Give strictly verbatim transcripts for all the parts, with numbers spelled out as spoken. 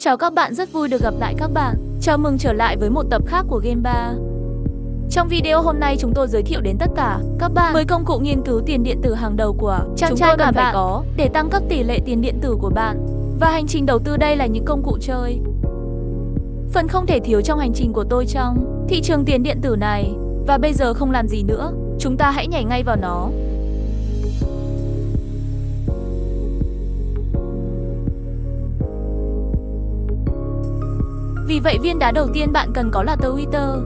Chào các bạn, rất vui được gặp lại các bạn. Chào mừng trở lại với một tập khác của Game ba. Trong video hôm nay chúng tôi giới thiệu đến tất cả các bạn mười công cụ nghiên cứu tiền điện tử hàng đầu của chàng trai mà phải có để tăng cấp tỷ lệ tiền điện tử của bạn. Và hành trình đầu tư đây là những công cụ chơi phần không thể thiếu trong hành trình của tôi trong thị trường tiền điện tử này. Và bây giờ không làm gì nữa, chúng ta hãy nhảy ngay vào nó. Vì vậy viên đá đầu tiên bạn cần có là Twitter.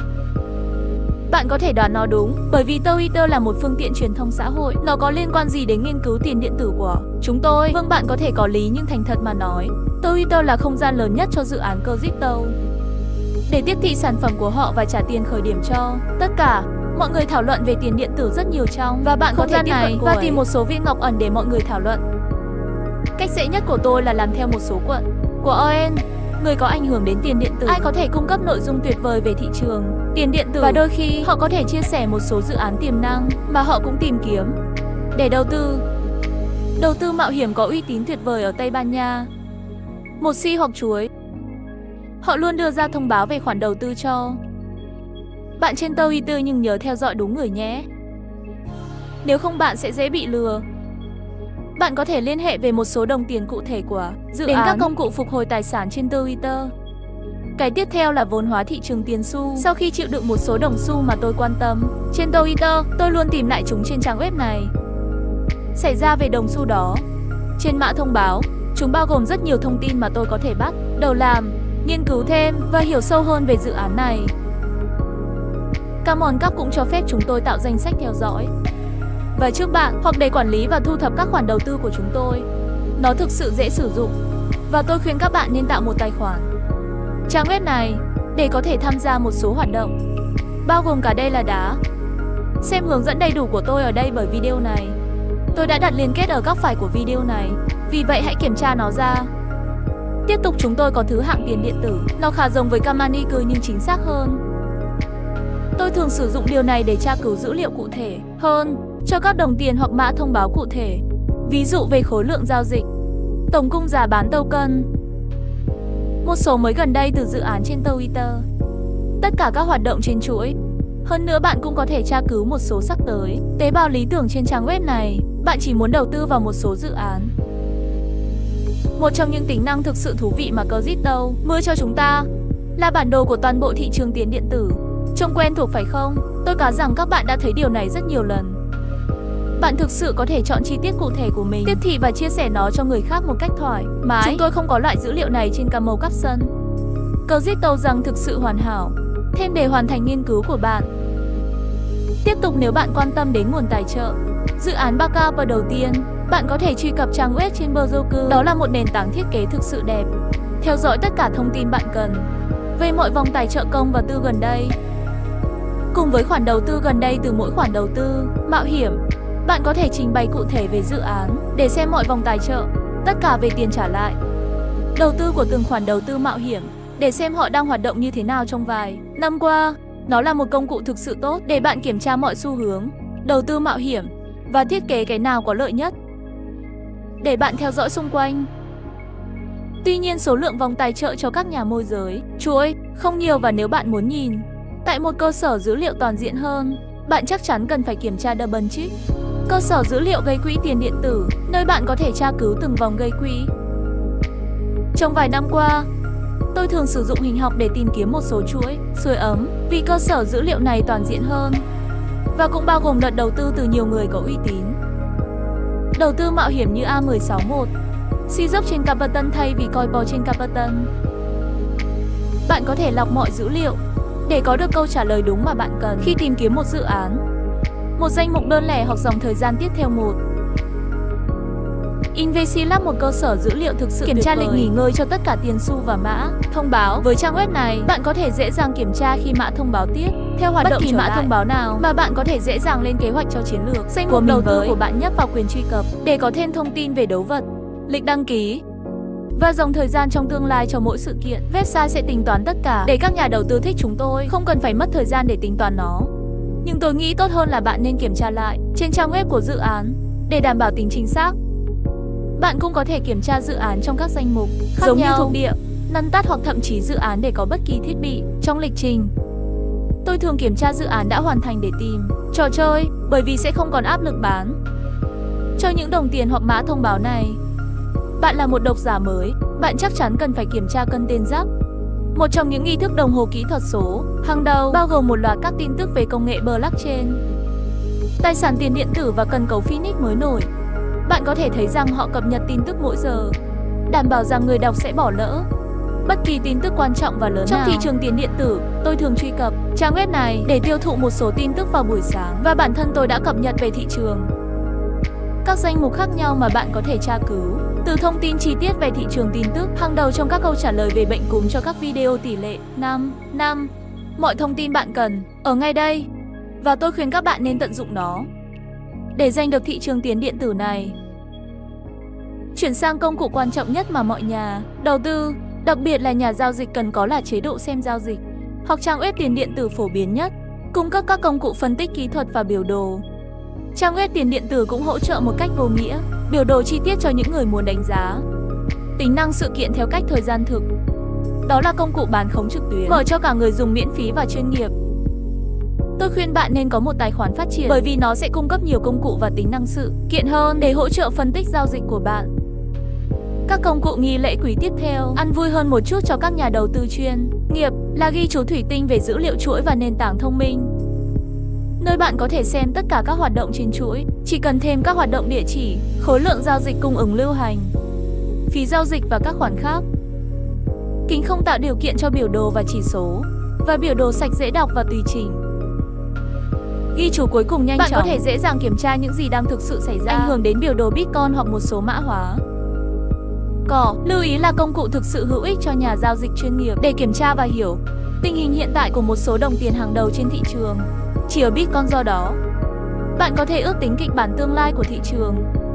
Bạn có thể đoán nó đúng, bởi vì Twitter là một phương tiện truyền thông xã hội. Nó có liên quan gì đến nghiên cứu tiền điện tử của chúng tôi? Vâng, bạn có thể có lý, nhưng thành thật mà nói, Twitter là không gian lớn nhất cho dự án Crypto để tiếp thị sản phẩm của họ và trả tiền khởi điểm cho tất cả mọi người thảo luận về tiền điện tử rất nhiều trong. Và bạn có thể tiếp cận và tìm một số viên ngọc ẩn để mọi người thảo luận. Cách dễ nhất của tôi là làm theo một số quận của o en, người có ảnh hưởng đến tiền điện tử. Ai có thể cung cấp nội dung tuyệt vời về thị trường tiền điện tử, và đôi khi họ có thể chia sẻ một số dự án tiềm năng mà họ cũng tìm kiếm để đầu tư. Đầu tư mạo hiểm có uy tín tuyệt vời ở Tây Ban Nha. Một si hoặc chuối. Họ luôn đưa ra thông báo về khoản đầu tư cho bạn trên Twitter, nhưng nhớ theo dõi đúng người nhé. Nếu không bạn sẽ dễ bị lừa. Bạn có thể liên hệ về một số đồng tiền cụ thể của dự đến án các công cụ phục hồi tài sản trên Twitter. Cái tiếp theo là vốn hóa thị trường tiền xu. Sau khi chịu đựng một số đồng xu mà tôi quan tâm trên Twitter, tôi luôn tìm lại chúng trên trang web này. Xảy ra về đồng xu đó. Trên mã thông báo, chúng bao gồm rất nhiều thông tin mà tôi có thể bắt đầu làm, nghiên cứu thêm và hiểu sâu hơn về dự án này. Common Cap cũng cho phép chúng tôi tạo danh sách theo dõi và trước bạn, hoặc để quản lý và thu thập các khoản đầu tư của chúng tôi. Nó thực sự dễ sử dụng và tôi khuyên các bạn nên tạo một tài khoản trang web này để có thể tham gia một số hoạt động, bao gồm cả đây là đá. Xem hướng dẫn đầy đủ của tôi ở đây bởi video này. Tôi đã đặt liên kết ở góc phải của video này, vì vậy hãy kiểm tra nó ra. Tiếp tục chúng tôi có thứ hạng tiền điện tử. Nó khá giống với Kamanicư nhưng chính xác hơn. Tôi thường sử dụng điều này để tra cứu dữ liệu cụ thể hơn cho các đồng tiền hoặc mã thông báo cụ thể. Ví dụ về khối lượng giao dịch, tổng cung giá bán token. Một số mới gần đây từ dự án trên Twitter. Tất cả các hoạt động trên chuỗi. Hơn nữa bạn cũng có thể tra cứu một số sắp tới tế bào lý tưởng trên trang web này. Bạn chỉ muốn đầu tư vào một số dự án. Một trong những tính năng thực sự thú vị mà Crypto mua cho chúng ta là bản đồ của toàn bộ thị trường tiền điện tử. Trông quen thuộc phải không? Tôi cá rằng các bạn đã thấy điều này rất nhiều lần. Bạn thực sự có thể chọn chi tiết cụ thể của mình, tiếp thị và chia sẻ nó cho người khác một cách thoải mái. Chúng tôi không có loại dữ liệu này trên Camel Caption. Crypto rằng thực sự hoàn hảo thêm để hoàn thành nghiên cứu của bạn. Tiếp tục, nếu bạn quan tâm đến nguồn tài trợ dự án backup đầu tiên, bạn có thể truy cập trang web trên Berzoku. Đó là một nền tảng thiết kế thực sự đẹp. Theo dõi tất cả thông tin bạn cần về mọi vòng tài trợ công và tư gần đây. Cùng với khoản đầu tư gần đây từ mỗi khoản đầu tư mạo hiểm, bạn có thể trình bày cụ thể về dự án để xem mọi vòng tài trợ, tất cả về tiền trả lại, đầu tư của từng khoản đầu tư mạo hiểm, để xem họ đang hoạt động như thế nào trong vài năm qua. Nó là một công cụ thực sự tốt để bạn kiểm tra mọi xu hướng đầu tư mạo hiểm và thiết kế cái nào có lợi nhất để bạn theo dõi xung quanh. Tuy nhiên, số lượng vòng tài trợ cho các nhà môi giới chuỗi không nhiều, và nếu bạn muốn nhìn tại một cơ sở dữ liệu toàn diện hơn, bạn chắc chắn cần phải kiểm tra Double Check, cơ sở dữ liệu gây quỹ tiền điện tử, nơi bạn có thể tra cứu từng vòng gây quỹ. Trong vài năm qua, tôi thường sử dụng hình học để tìm kiếm một số chuỗi sưởi ấm, vì cơ sở dữ liệu này toàn diện hơn và cũng bao gồm đợt đầu tư từ nhiều người có uy tín. Đầu tư mạo hiểm như A một sáu một, Sizok trên Capital thay vì Coinbase trên Capital. Bạn có thể lọc mọi dữ liệu để có được câu trả lời đúng mà bạn cần khi tìm kiếm một dự án, một danh mục đơn lẻ hoặc dòng thời gian tiếp theo một. Investilab, một cơ sở dữ liệu thực sự kiểm tra lịch nghỉ ngơi cho tất cả tiền xu và mã thông báo. Với trang web này, bạn có thể dễ dàng kiểm tra khi mã thông báo tiếp theo hoạt động bất kỳ mã thông báo nào, mà bạn có thể dễ dàng lên kế hoạch cho chiến lược danh mục đầu tư của bạn. Nhấp vào quyền truy cập để có thêm thông tin về đấu vật, lịch đăng ký và dòng thời gian trong tương lai cho mỗi sự kiện. Website sẽ tính toán tất cả để các nhà đầu tư thích chúng tôi không cần phải mất thời gian để tính toán nó. Nhưng tôi nghĩ tốt hơn là bạn nên kiểm tra lại trên trang web của dự án để đảm bảo tính chính xác. Bạn cũng có thể kiểm tra dự án trong các danh mục khác giống nhau. Như thuộc địa, nâng tắt hoặc thậm chí dự án để có bất kỳ thiết bị trong lịch trình. Tôi thường kiểm tra dự án đã hoàn thành để tìm trò chơi, bởi vì sẽ không còn áp lực bán cho những đồng tiền hoặc mã thông báo này. Bạn là một độc giả mới, bạn chắc chắn cần phải kiểm tra cân tên giáp, một trong những nghi thức đồng hồ kỹ thuật số hàng đầu, bao gồm một loạt các tin tức về công nghệ blockchain, tài sản tiền điện tử và cần cấu Phoenix mới nổi. Bạn có thể thấy rằng họ cập nhật tin tức mỗi giờ, đảm bảo rằng người đọc sẽ bỏ lỡ bất kỳ tin tức quan trọng và lớn trong nào. Thị trường tiền điện tử, tôi thường truy cập trang web này để tiêu thụ một số tin tức vào buổi sáng, và bản thân tôi đã cập nhật về thị trường các danh mục khác nhau mà bạn có thể tra cứu, từ thông tin chi tiết về thị trường tin tức hàng đầu trong các câu trả lời về bệnh cúm cho các video tỷ lệ năm năm. Mọi thông tin bạn cần ở ngay đây, và tôi khuyên các bạn nên tận dụng nó để giành được thị trường tiền điện tử này. Chuyển sang công cụ quan trọng nhất mà mọi nhà đầu tư, đặc biệt là nhà giao dịch cần có là chế độ xem giao dịch, hoặc trang web tiền điện tử phổ biến nhất, cung cấp các công cụ phân tích kỹ thuật và biểu đồ. Trang web tiền điện tử cũng hỗ trợ một cách vô nghĩa biểu đồ chi tiết cho những người muốn đánh giá tính năng sự kiện theo cách thời gian thực. Đó là công cụ bán khống trực tuyến, mở cho cả người dùng miễn phí và chuyên nghiệp. Tôi khuyên bạn nên có một tài khoản phát triển, bởi vì nó sẽ cung cấp nhiều công cụ và tính năng sự kiện hơn để hỗ trợ phân tích giao dịch của bạn. Các công cụ nghi lễ quý tiếp theo, ăn vui hơn một chút cho các nhà đầu tư chuyên nghiệp, là ghi chú thủy tinh về dữ liệu chuỗi và nền tảng thông minh, nơi bạn có thể xem tất cả các hoạt động trên chuỗi, chỉ cần thêm các hoạt động địa chỉ, khối lượng giao dịch cung ứng lưu hành, phí giao dịch và các khoản khác. Kính không tạo điều kiện cho biểu đồ và chỉ số, và biểu đồ sạch dễ đọc và tùy chỉnh. Ghi chú cuối cùng nhanh Bạn chóng. có thể dễ dàng kiểm tra những gì đang thực sự xảy ra, ảnh hưởng đến biểu đồ Bitcoin hoặc một số mã hóa. Cỏ, lưu ý là công cụ thực sự hữu ích cho nhà giao dịch chuyên nghiệp để kiểm tra và hiểu tình hình hiện tại của một số đồng tiền hàng đầu trên thị trường. Chỉ ở Bitcoin, do đó, bạn có thể ước tính kịch bản tương lai của thị trường.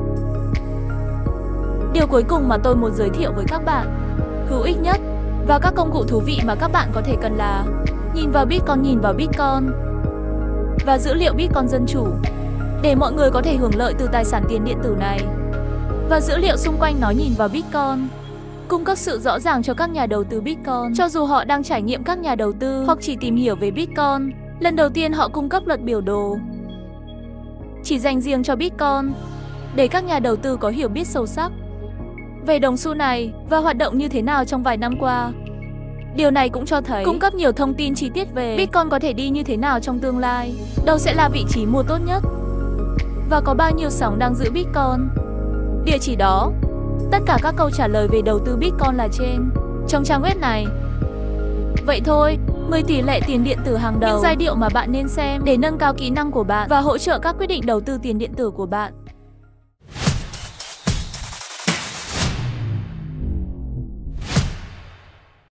Điều cuối cùng mà tôi muốn giới thiệu với các bạn, hữu ích nhất và các công cụ thú vị mà các bạn có thể cần là nhìn vào Bitcoin, nhìn vào Bitcoin và dữ liệu Bitcoin dân chủ, để mọi người có thể hưởng lợi từ tài sản tiền điện tử này. Và dữ liệu xung quanh nó nhìn vào Bitcoin, cung cấp sự rõ ràng cho các nhà đầu tư Bitcoin, cho dù họ đang trải nghiệm các nhà đầu tư hoặc chỉ tìm hiểu về Bitcoin. Lần đầu tiên họ cung cấp luật biểu đồ chỉ dành riêng cho Bitcoin, để các nhà đầu tư có hiểu biết sâu sắc về đồng xu này và hoạt động như thế nào trong vài năm qua. Điều này cũng cho thấy cung cấp nhiều thông tin chi tiết về Bitcoin có thể đi như thế nào trong tương lai, đâu sẽ là vị trí mua tốt nhất, và có bao nhiêu sóng đang giữ Bitcoin. Địa chỉ đó, tất cả các câu trả lời về đầu tư Bitcoin là trên trong trang web này. Vậy thôi, mười tỷ lệ tiền điện tử hàng đầu, những giai điệu mà bạn nên xem để nâng cao kỹ năng của bạn và hỗ trợ các quyết định đầu tư tiền điện tử của bạn.